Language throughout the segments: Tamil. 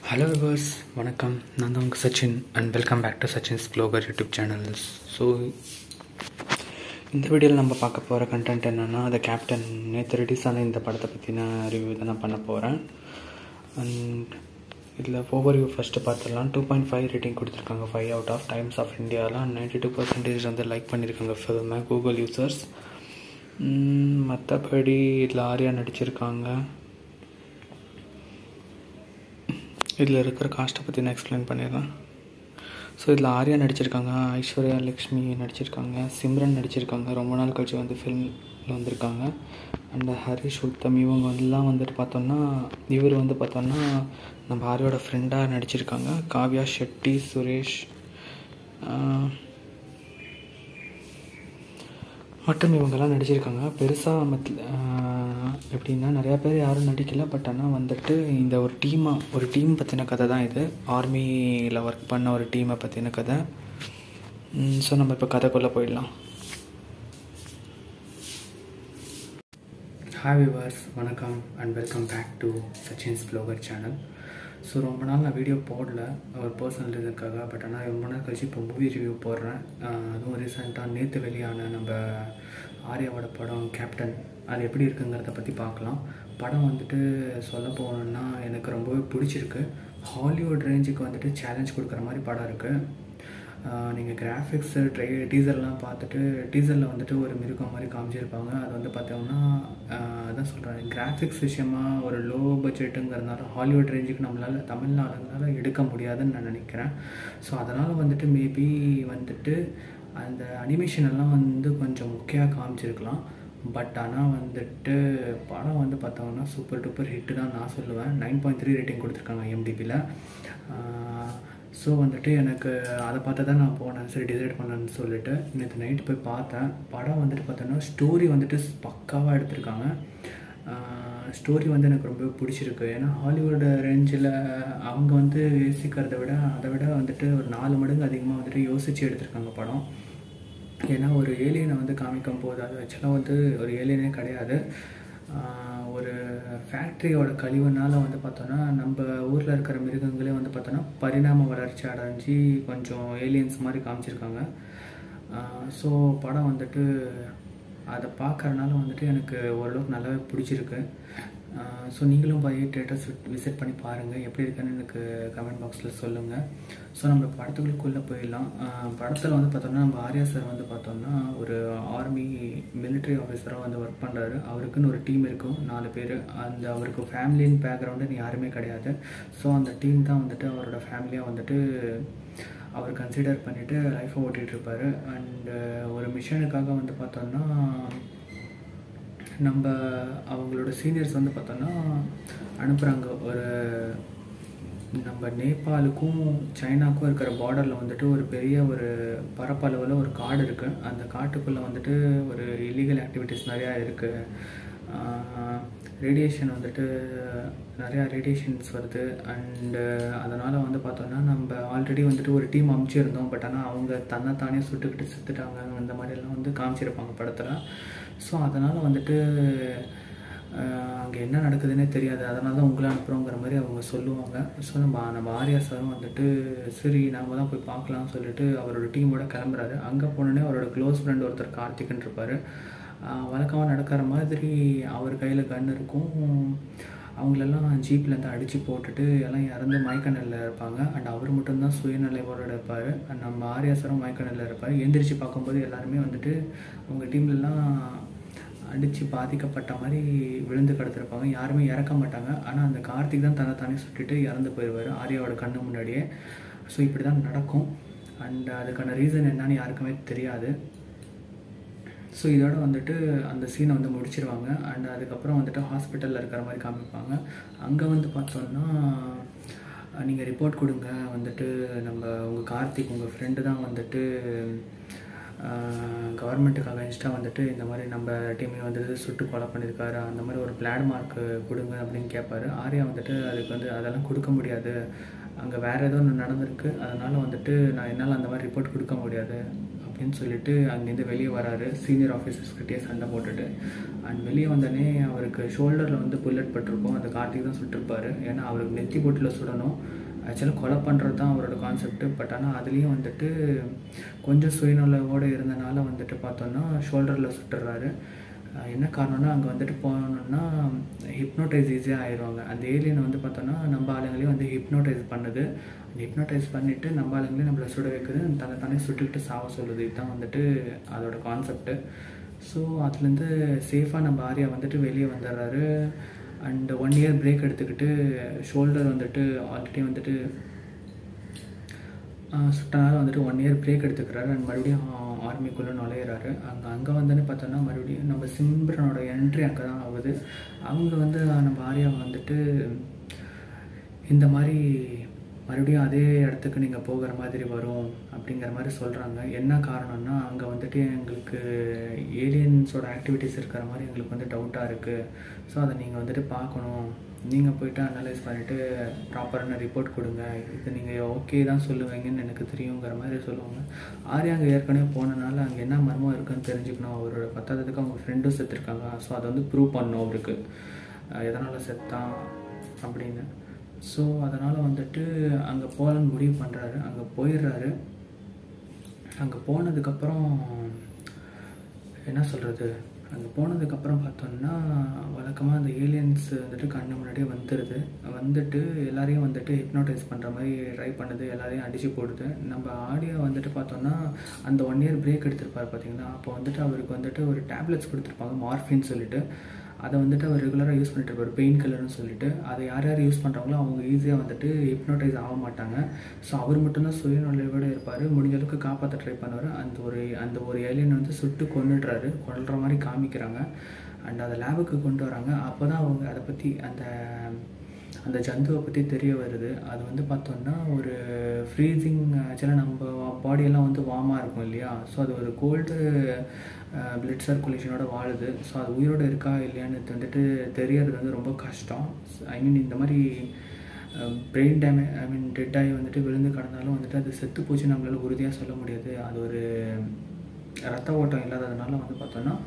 ஹலோ விவர்ஸ், வணக்கம். நான் தான் உங்கள் Sachin and welcome back to Sachin's blogger YouTube channels. So இந்த வீடியோவில் நம்ம பார்க்க போகிற கண்டென்ட் என்னென்னா, அந்த கேப்டன் நேற்று ரிலீஸான இந்த படத்தை பற்றின ரிவ்யூ தான் நான் பண்ண போகிறேன். அண்ட் இதில் ஓவர்வியூ ஃபஸ்ட்டு பார்த்துடலாம். 2.5 ரேட்டிங் கொடுத்துருக்காங்க 5 out of டைம்ஸ் ஆஃப் இந்தியாவில். 92% வந்து லைக் பண்ணியிருக்காங்க ஃபில்மை கூகுள் யூசர்ஸ். மற்றபடி இதில் ஆர்யா நடிச்சிருக்காங்க. இதில் இருக்கிற காஸ்ட்டை பற்றி நான் எக்ஸ்பிளைன் பண்ணிடுறேன். ஸோ இதில் ஆர்யா நடிச்சிருக்காங்க, ஐஸ்வர்யா லக்ஷ்மி நடிச்சிருக்காங்க, சிம்ரன் நடிச்சிருக்காங்க, ரொம்ப நாள் கழிச்சு வந்து ஃபில்மில் வந்திருக்காங்க. அண்ட் ஹரிஷ் உத்தம் இவங்க எல்லாம் வந்துட்டு பார்த்தோன்னா, இவர் வந்து பார்த்தோன்னா நம்ம ஆர்யோட ஃப்ரெண்டாக நடிச்சிருக்காங்க. காவ்யா ஷெட்டி, சுரேஷ் மற்றும் இவங்கெல்லாம் நடிச்சிருக்காங்க. பெருசாக எப்படின்னா நிறையா பேர் யாரும் நடிக்கலை. பட் ஆனால் வந்துட்டு இந்த ஒரு டீம் பற்றின கதை தான் இது. ஆர்மியில் ஒர்க் பண்ண ஒரு டீமை பற்றின கதை. ஸோ நம்ம இப்போ கதைக்குள்ளே போயிடலாம். ஹாய் விவர்ஸ், வணக்கம் and welcome back to Sachin's blogger channel. So ரொம்ப நாள் நான் வீடியோ போடல ஒரு பர்சனல் இதுக்காக. பட் ஆனால் ரொம்ப நாள் கழிச்சு இப்போ மூவி ரிவ்யூ போடுறேன். அதுவும் ரீசெண்டாக நேற்று வெளியான நம்ம ஆர்யாவோட படம் கேப்டன், அது எப்படி இருக்குங்கிறத பற்றி பார்க்கலாம். படம் வந்துட்டு சொல்ல போகணுன்னா எனக்கு ரொம்பவே பிடிச்சிருக்கு. ஹாலிவுட் ரேஞ்சுக்கு வந்துட்டு சேலஞ்ச் கொடுக்குற மாதிரி படம் இருக்குது. நீங்கள் கிராஃபிக்ஸு டீசர்லாம் பார்த்துட்டு, டீசரில் வந்துட்டு ஒரு மிருகம் மாதிரி காமிச்சிருப்பாங்க. அது வந்து பார்த்தோம்னா அதான் சொல்கிறேன், கிராஃபிக்ஸ் விஷயமாக ஒரு லோ பட்ஜெட்டுங்கிறதுனால ஹாலிவுட் ரேஞ்சுக்கு நம்மளால் தமிழ்நாடுனால எடுக்க முடியாதுன்னு நான் நினைக்கிறேன். ஸோ அதனால் வந்துட்டு மேபி வந்துட்டு அந்த அனிமேஷன் எல்லாம் வந்து கொஞ்சம் முக்கியமாக காமிச்சிருக்கலாம். பட் ஆனால் வந்துட்டு படம் வந்து பார்த்தோம்னா சூப்பர் டூப்பர் ஹிட்டு தான் நான் சொல்லுவேன். 9.3 ரேட்டிங் கொடுத்துருக்காங்க IMDbல. ஸோ வந்துட்டு எனக்கு அதை பார்த்து தான் நான் போனேன், சரி டிசைட் பண்ணேன்னு சொல்லிட்டு நேற்று நைட்டு போய் பார்த்தேன். படம் வந்துட்டு பார்த்தோன்னா ஸ்டோரி வந்துட்டு பக்காவாக எடுத்திருக்காங்க. ஸ்டோரி வந்து எனக்கு ரொம்ப பிடிச்சிருக்கு. ஏன்னா ஹாலிவுட் ரேஞ்சில் அவங்க வந்து யோசிக்கிறத விட அதை விட வந்துட்டு ஒரு 4 மடங்கு அதிகமாக வந்துட்டு யோசித்து எடுத்திருக்காங்க படம். ஏன்னா ஒரு ஏலியனை வந்து காமிக்கும் போது அது ஆக்சுவலாக வந்து ஒரு ஏலியனே கிடையாது. ஒரு ஃபேக்ட்ரியோட கழிவுனால் வந்து பார்த்தோன்னா நம்ம ஊரில் இருக்கிற மிருகங்களே வந்து பார்த்தோன்னா பரிணாம வளர்ச்சி அடைஞ்சி கொஞ்சம் ஏலியன்ஸ் மாதிரி காமிச்சிருக்காங்க. ஸோ படம் வந்துட்டு அதை பார்க்குறனால வந்துட்டு எனக்கு ஓரளவுக்கு நல்லாவே பிடிச்சிருக்கு. ஸோ நீங்களும் போய் தியேட்டர்ஸ் விசிட் பண்ணி பாருங்கள், எப்படி இருக்குன்னு எனக்கு கமெண்ட் பாக்ஸில் சொல்லுங்கள். ஸோ நம்ம படத்துக்குள்ளே போயிடலாம். படத்தில் வந்து பார்த்தோம்னா நம்ம ஆர்யா சார் வந்து பார்த்தோம்னா ஒரு ஆர்மி மிலிட்ரி ஆஃபீஸராக வந்து ஒர்க் பண்ணுறாரு. அவருக்குன்னு ஒரு டீம் இருக்கும், 4 பேர். அந்த அவருக்கு ஃபேமிலின்னு பேக்ரவுண்டு யாருமே கிடையாது. ஸோ அந்த டீம் தான் வந்துட்டு அவரோட ஃபேமிலியாக வந்துட்டு அவர் கன்சிடர் பண்ணிவிட்டு லைஃப்பை ஓட்டிகிட்ருப்பார். அண்டு ஒரு மிஷனுக்காக வந்து பார்த்தோன்னா நம்ம அவங்களோட சீனியர்ஸ் வந்து பார்த்தோன்னா அனுப்புகிறாங்க. ஒரு நம்ம நேபாளுக்கும் சைனாக்கும் இருக்கிற பார்டரில் வந்துட்டு ஒரு பெரிய ஒரு பரப்பளவில் ஒரு காடு இருக்குது. அந்த காட்டுக்குள்ளே வந்துட்டு ஒரு இல்லீகல் ஆக்டிவிட்டீஸ் நிறையா இருக்குது. ரேடியேஷன் வந்துட்டு நிறையா ரேடியேஷன்ஸ் வருது. அண்டு அதனால் வந்து பார்த்தோன்னா நம்ம ஆல்ரெடி வந்துட்டு ஒரு டீம் அமுச்சிருந்தோம். பட் ஆனால் அவங்க தன்னைத்தானே சுட்டுக்கிட்டு செத்துட்டாங்க, அந்த மாதிரிலாம் வந்து காமிச்சிருப்பாங்க படத்தில். ஸோ அதனால் வந்துட்டு அங்கே என்ன நடக்குதுன்னே தெரியாது, அதனால தான் உங்களை அனுப்புகிறோங்கிற மாதிரி அவங்க சொல்லுவாங்க. ஸோ நம்ம ஆர்யா சாரும் வந்துட்டு சரி நாம் தான் போய் பார்க்கலாம்னு சொல்லிட்டு அவரோட டீமோட கிளம்புறாரு. அங்கே போனோடனே அவரோட க்ளோஸ் ஃப்ரெண்ட் ஒருத்தர் கார்த்திக்னு இருப்பார். வழக்கமாக நடக்கிற மாதிரி அவர் கையில் கன் இருக்கும். அவங்களெல்லாம் ஜீப்லேருந்து அடித்து போட்டுட்டு எல்லாம் இறந்து மயக்கநிலையில் இருப்பாங்க. அண்ட் அவர் மட்டும்தான் சுயநிலையோடு இருப்பார். அண்ட் நம்ம ஆர்யா சாரும் மயக்கநிலையில் இருப்பார். எந்திரிச்சு பார்க்கும்போது எல்லாருமே வந்துட்டு அவங்க டீம்லலாம் அடித்து பாதிக்கப்பட்ட மாதிரி விழுந்து கிடத்திருப்பாங்க. யாருமே இறக்க மாட்டாங்க. ஆனால் அந்த கார்த்திக் தான் தன்னைத்தானே சுட்டுட்டு இறந்து போயிடுவார் ஆர்யாவோட கண்ணு முன்னாடியே. ஸோ இப்படி தான் நடக்கும். அண்ட் அதுக்கான ரீசன் என்னன்னு யாருக்குமே தெரியாது. ஸோ இதோட வந்துட்டு அந்த சீனை வந்து முடிச்சிருவாங்க. அண்ட் அதுக்கப்புறம் வந்துட்டு ஹாஸ்பிட்டலில் இருக்கிற மாதிரி காமிப்பாங்க. அங்கே வந்து பார்த்தோன்னா நீங்கள் ரிப்போர்ட் கொடுங்க, வந்துட்டு உங்கள் கார்த்திக் உங்கள் ஃப்ரெண்டு தான் வந்துட்டு கவர்மெண்ட்டுக்கு அகைன்ஸ்டாக வந்துட்டு இந்த மாதிரி நம்ம டீமை வந்துட்டு சுட்டு கொலை பண்ணியிருக்காரு, அந்த மாதிரி ஒரு பிளாட் மார்க்கு கொடுங்க அப்படின்னு கேட்பாரு. ஆர்யா வந்துட்டு அதுக்கு வந்து அதெல்லாம் கொடுக்க முடியாது, அங்கே வேறு ஏதோ ஒன்று நடந்திருக்கு, அதனால் வந்துட்டு நான் என்னால் அந்த மாதிரி ரிப்போர்ட் கொடுக்க முடியாது அப்படின்னு சொல்லிட்டு அங்கேருந்து வெளியே வராரு. சீனியர் ஆஃபீஸர்ஸ்கிட்டே சண்டை போட்டுட்டு. அண்ட் வெளியே வந்தோடனே அவருக்கு ஷோல்டரில் வந்து புல்லட் பட்டிருக்கும். அந்த கார்த்திக் தான் சுட்டிருப்பாரு. ஏன்னா அவருக்கு நெத்தி போட்டில் சுடணும். ஆக்சுவலாக கொலை பண்ணுறது தான் அவரோட கான்செப்ட்டு. பட் ஆனால் அதுலேயும் வந்துட்டு கொஞ்சம் சுயநலவோடு இருந்தனால வந்துட்டு பார்த்தோன்னா ஷோல்டரில் சுட்டுறாரு. என்ன காரணம்னா அங்கே வந்துட்டு போனோம்னா ஹிப்னோட்டைஸ் ஈஸியாக ஆயிடுவாங்க. அந்த ஏலியனை வந்து பார்த்தோன்னா நம்ம ஆளுங்களையும் வந்து ஹிப்னோட்டைஸ் பண்ணுது. அந்த ஹிப்னோட்டைஸ் பண்ணிவிட்டு நம்ம ஆளுங்களையும் நம்மளை சுட வைக்குது. தானே சுட்டுக்கிட்டு சாவ சொல்லுது. இதுதான் வந்துட்டு அதோட கான்செப்ட்டு. ஸோ அதுலேருந்து சேஃபாக நம்ம ஆர்யா வந்துட்டு வெளியே வந்துடுறாரு. அண்ட் 1 இயர் பிரேக் எடுத்துக்கிட்டு ஷோல்டர் வந்துட்டு ஆல்ரெடி வந்துட்டு சுட்டனால வந்துட்டு 1 இயர் பிரேக் எடுத்துக்கிறாரு. அண்ட் மறுபடியும் ஆர்மிக்குள்ளே நுழையிறாரு. அங்கே வந்தோடனே பார்த்தோன்னா மறுபடியும் நம்ம சிம்ரனோட என்ட்ரி அங்கே தான் ஆகுது. அவங்க வந்து நம்ம ஆர்யாவை வந்துட்டு இந்த மாதிரி மறுபடியும் அதே இடத்துக்கு நீங்கள் போகிற மாதிரி வரும் அப்படிங்கிற மாதிரி சொல்கிறாங்க. என்ன காரணம்னா அங்கே வந்துட்டு எங்களுக்கு ஏலியன்ஸோட ஆக்டிவிட்டீஸ் இருக்கிற மாதிரி எங்களுக்கு வந்து டவுட்டாக இருக்குது. ஸோ அதை நீங்கள் வந்துட்டு பார்க்கணும். நீங்கள் போய்ட்டு அனலைஸ் பண்ணிவிட்டு ப்ராப்பரான ரிப்போர்ட் கொடுங்க. இது நீங்கள் ஓகே தான் சொல்லுவீங்கன்னு எனக்கு தெரியுங்கிற மாதிரி சொல்லுவாங்க. ஆர்யா அங்கே ஏற்கனவே போனனால அங்கே என்ன மர்மம் இருக்குன்னு தெரிஞ்சுக்கணும். அவரோட பத்தாததுக்கு அவங்க ஃப்ரெண்டும் செத்துருக்காங்க. ஸோ அதை வந்து ப்ரூவ் பண்ணணும் அவருக்கு எதனால் செத்தான் அப்படின்னு. ஸோ அதனால் வந்துட்டு அங்கே போகலான்னு முடிவு பண்ணுறாரு. அங்கே போயிடுறாரு. அங்கே போனதுக்கப்புறம் என்ன சொல்கிறது, அங்கே போனதுக்கப்புறம் பார்த்தோன்னா வழக்கமாக அந்த ஏலியன்ஸ் வந்துட்டு கண்ணு முன்னாடியே வந்துட்டு எல்லாரையும் வந்துட்டு ஹிப்னோட்டைஸ் பண்ணுற மாதிரி ட்ரை பண்ணுது. எல்லாரையும் அடித்து போடுது. நம்ம ஆடியோ வந்துட்டு பார்த்தோன்னா அந்த 1 இயர் பிரேக் எடுத்திருப்பார் பார்த்தீங்கன்னா. அப்போ வந்துட்டு அவருக்கு வந்துட்டு ஒரு டேப்லெட்ஸ் கொடுத்துருப்பாங்க, மார்ஃபின்னு சொல்லிட்டு. அதை வந்துட்டு அவர் ரெகுலராக யூஸ் பண்ணிட்டு இருப்பார், பெயின் கில்லர்னு சொல்லிட்டு. அதை யார் யார் யூஸ் பண்ணுறாங்களோ அவங்க ஈஸியாக வந்துட்டு ஹிப்னோட்டைஸ் ஆக மாட்டாங்க. ஸோ அவர் மட்டும்தான் சுயநலவோடு இருப்பார். முடிஞ்ச அளவுக்கு காப்பாற்ற ட்ரை பண்ணுவார். அந்த ஒரு ஏலியன் வந்து சுட்டு கொல்ற மாதிரி காமிக்கிறாங்க. அண்ட் அதை லேபுக்கு கொண்டு வராங்க. அப்போ தான் அவங்க அதை பற்றி அந்த ஜந்துவை பற்றி தெரிய வருது. அது வந்து பார்த்தோன்னா ஒரு ஃப்ரீசிங், ஆக்சுவலாக நம்ம பாடியெல்லாம் வந்து வார்மாக இருக்கும் இல்லையா. ஸோ அது ஒரு கோல்டு பிளட் சர்க்குலேஷனோட வாழுது. ஸோ அது உயிரோடு இருக்கா இல்லையான்னு வந்துட்டு தெரியறது வந்து ரொம்ப கஷ்டம். இந்த மாதிரி பிரெயின் டேமேஜ் டெட் ஆகி வந்துட்டு விழுந்து கிடந்தாலும் வந்துட்டு அது செத்து போச்சு நம்மளால உறுதியாக சொல்ல முடியாது. அது ஒரு ரத்த ஓட்டம் இல்லாததுனால வந்து பார்த்தோன்னா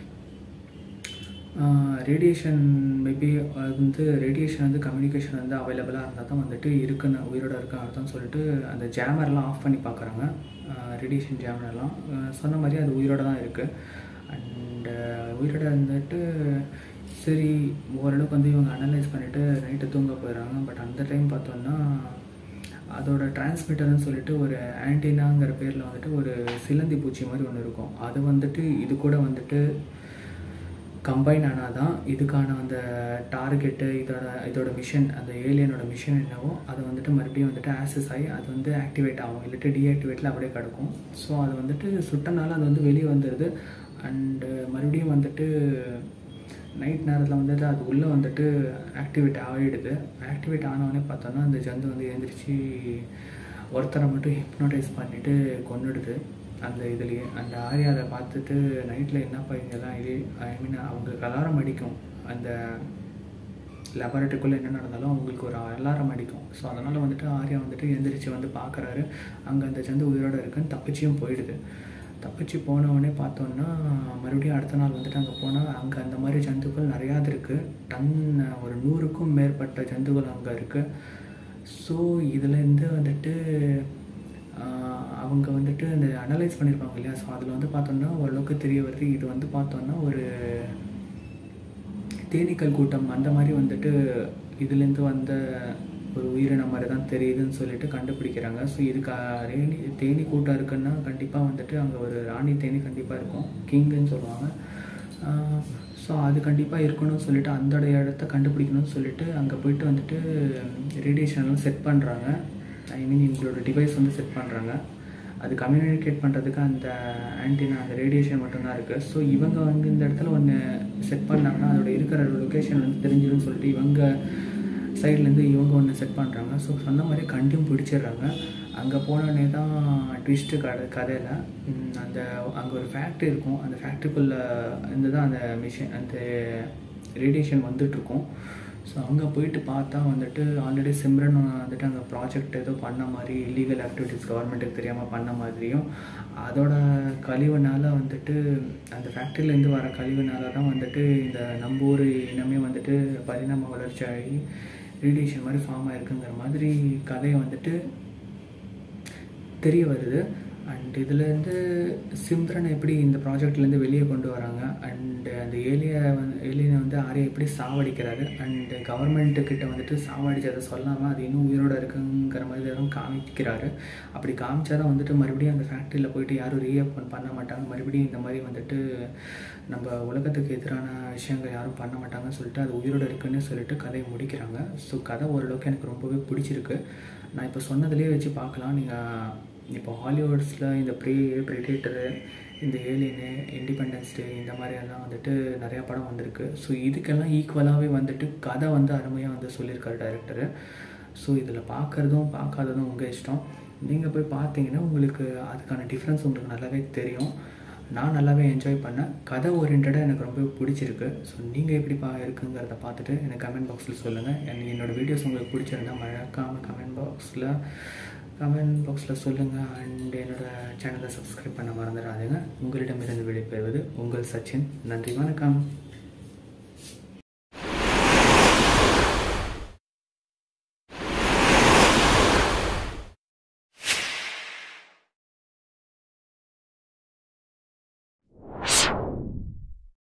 ரேடியேஷன் மேபி ரேடியேஷன் வந்து கம்யூனிகேஷன் வந்து அவைலபிளாக இருந்தால் தான் வந்துட்டு உயிரோடு இருக்க அர்த்தம்னு சொல்லிட்டு அந்த ஜேமர்லாம் ஆஃப் பண்ணி பார்க்குறாங்க. ரேடியேஷன் ஜேமர்லாம் சொன்ன மாதிரி அது உயிரோடு தான் இருக்குது. அண்டு உயிரோடு இருந்துட்டு சரி ஓரளவுக்கு வந்து இவங்க அனலைஸ் பண்ணிவிட்டு நைட்டு தூங்க போயிடுறாங்க. பட் அந்த டைம் பார்த்தோன்னா அதோட டிரான்ஸ்மிட்டர்னு சொல்லிட்டு ஒரு ஆன்டினாங்கிற பேரில் வந்துட்டு ஒரு சிலந்தி பூச்சி மாதிரி ஒன்று இருக்கும். அது வந்துட்டு இது கூட வந்துட்டு கம்பைன் ஆனால் தான் இதுக்கான அந்த டார்கெட்டு இதோட மிஷன், அந்த ஏலியனோட மிஷன் என்னவோ அது வந்துட்டு மறுபடியும் வந்துட்டு ஆக்சஸ் ஆகி அது வந்து ஆக்டிவேட் ஆகும். இல்லாட்டி டீஆக்டிவேட்டில் அப்படியே கிடக்கும். ஸோ அது வந்துட்டு சுட்டனால அது வந்து வெளியே வந்துடுது. அண்டு மறுபடியும் வந்துட்டு நைட் நேரத்தில் வந்துட்டு அது உள்ளே வந்துட்டு ஆக்டிவேட் ஆகிடுது. ஆக்டிவேட் ஆனவொடனே பார்த்தோன்னா அந்த ஜந்து வந்து எழுந்திரிச்சு ஒருத்தரை மட்டும் ஹிப்னோட்டைஸ் பண்ணிவிட்டு கொன்னுடுது அந்த இதுலேயே. அந்த ஆர்யா அதை பார்த்துட்டு நைட்டில் என்னப்பா இங்கெல்லாம் அவங்களுக்கு அலாரம் அடிக்கும். அந்த லெபார்ட்டரிக்குள்ளே என்ன நடந்தாலும் அவங்களுக்கு ஒரு அலாரம் அடிக்கும். ஸோ அதனால் வந்துட்டு ஆர்யா வந்துட்டு எழுந்திரிச்சு வந்து பார்க்குறாரு. அங்கே அந்த ஜந்து உயிரோடு இருக்குன்னு தப்பிச்சியும் போயிடுது. தப்பிச்சு போனவொடனே பார்த்தோன்னா மறுபடியும் அடுத்த நாள் வந்துட்டு அங்கே போனால் அங்கே அந்த மாதிரி ஜந்துக்கள் நிறையா இருக்குது. ஒரு 100க்கும் மேற்பட்ட ஜந்துக்கள் அங்கே இருக்குது. ஸோ இதுலேருந்து வந்துட்டு அவங்க வந்துட்டு அந்த அனலைஸ் பண்ணியிருப்பாங்க இல்லையா. ஸோ அதில் வந்து பார்த்தோன்னா ஓரளவுக்கு தெரிய வருது. இது வந்து பார்த்தோன்னா ஒரு தேனீக்கள் கூட்டம் அந்த மாதிரி வந்துட்டு இதுலேருந்து வந்த ஒரு உயிரினம் மாதிரி தான் தெரியுதுன்னு சொல்லிட்டு கண்டுபிடிக்கிறாங்க. ஸோ இதுக்கு தேனி கூட்டம் இருக்குன்னா கண்டிப்பாக வந்துட்டு அங்கே ஒரு ராணி தேனி கண்டிப்பாக இருக்கும், கிங்குன்னு சொல்லுவாங்க. ஸோ அது கண்டிப்பாக இருக்கணும்னு சொல்லிட்டு அந்த இடத்த கண்டுபிடிக்கணும்னு சொல்லிட்டு அங்கே போயிட்டு வந்துட்டு ரேடியேஷன்லாம் செட் பண்ணுறாங்க. எங்களோட டிவைஸ் வந்து செட் பண்ணுறாங்க. அது கம்யூனிகேட் பண்ணுறதுக்கு அந்த ஆன்டினா, அந்த ரேடியேஷன் மட்டும்தான் இருக்குது. ஸோ இவங்க வந்து இந்த இடத்துல ஒன்று செட் பண்ணாங்கன்னா அதோட இருக்கிற லொக்கேஷன் வந்து தெரிஞ்சிடும்னு சொல்லிட்டு இவங்க சைட்லேருந்து இவங்க ஒன்று செட் பண்ணுறாங்க. ஸோ சொன்ன மாதிரி கண்டியும் பிடிச்சிடுறாங்க. அங்கே போனோடனே தான் ட்விஸ்ட்டு கதையில் அங்கே ஒரு ஃபேக்ட்ரி இருக்கும். அந்த ஃபேக்ட்ரிக்குள்ளே இருந்து தான் அந்த மிஷின் அந்த ரேடியேஷன் வந்துட்டுருக்கும். ஸோ அங்கே போயிட்டு பார்த்தா வந்துட்டு ஆல்ரெடி சிம்ரன் வந்துட்டு அங்கே ப்ராஜெக்ட் ஏதோ பண்ண மாதிரி இல்லீகல் ஆக்டிவிட்டீஸ் கவர்மெண்ட்டுக்கு தெரியாமல் பண்ண மாதிரியும் அதோட கழிவுனால வந்துட்டு அந்த ஃபேக்ட்ரியிலேருந்து வர கழிவுனால தான் வந்துட்டு இந்த நம்ம ஊர் இனமே வந்துட்டு பரிணாம வளர்ச்சி ஆகி ரேடியேஷன் மாதிரி ஃபார்ம் ஆகிருக்குங்கிற மாதிரி கதையை வந்துட்டு தெரிய வருது. அண்ட் இதுலேருந்து சிம்ரன் எப்படி இந்த ப்ராஜெக்ட்லேருந்து வெளியே கொண்டு வராங்க, அண்டு அந்த ஏலியனை வந்து ஆரியா எப்படி சாவடிக்கிறாரு, அண்டு கவர்மெண்ட்டுக்கிட்ட வந்துட்டு சாவடிச்சதை சொல்லாமல் அது இன்னும் உயிரோடு இருக்குங்கிற மாதிரி எதுவும் காமிக்கிறாரு. அப்படி காமிச்சா தான் வந்துட்டு மறுபடியும் அந்த ஃபேக்ட்ரியில் போயிட்டு யாரும் ரீஓப்பன் பண்ண மாட்டாங்க, மறுபடியும் இந்த மாதிரி வந்துட்டு நம்ம உலகத்துக்கு எதிரான விஷயங்கள் யாரும் பண்ண மாட்டாங்கன்னு சொல்லிட்டு அது உயிரோடு இருக்குன்னு சொல்லிட்டு கதையை முடிக்கிறாங்க. ஸோ கதை ஓரளவுக்கு எனக்கு ரொம்பவே பிடிச்சிருக்கு. நான் இப்போ சொன்னதுலேயே வச்சு பார்க்கலாம். நீங்கள் இப்போ ஹாலிவுட்ஸில் இந்த ப்ரெடேட்டரு, இந்த ஏலியனு, இண்டிபெண்டன்ஸ் டே இந்த மாதிரியெல்லாம் வந்துட்டு நிறையா படம் வந்திருக்கு. ஸோ இதுக்கெல்லாம் ஈக்குவலாகவே வந்துட்டு கதை வந்து அருமையாக வந்து சொல்லியிருக்காரு டைரக்டரு. ஸோ இதில் பார்க்குறதும் பார்க்காததும் உங்கள் இஷ்டம். நீங்கள் போய் பார்த்தீங்கன்னா உங்களுக்கு அதுக்கான டிஃப்ரென்ஸ் உங்களுக்கு நல்லாவே தெரியும். நான் நல்லாவே என்ஜாய் பண்ணேன். கதை ஓரியன்டாக எனக்கு ரொம்ப பிடிச்சிருக்கு. ஸோ நீங்கள் எப்படி இருக்குங்கிறத பார்த்துட்டு எனக்கு கமெண்ட் பாக்ஸில் சொல்லுங்கள். என்னோடய வீடியோஸ் உங்களுக்கு பிடிச்சிருந்தா மறக்காமல் கமெண்ட் பாக்ஸில் சொல்லுங்கள். அண்ட் என்னோடய சேனலை சப்ஸ்கிரைப் பண்ண மறந்துடாதீங்க. உங்களிடமிருந்து விடைபெறுவது உங்கள் சச்சின். நன்றி, வணக்கம்.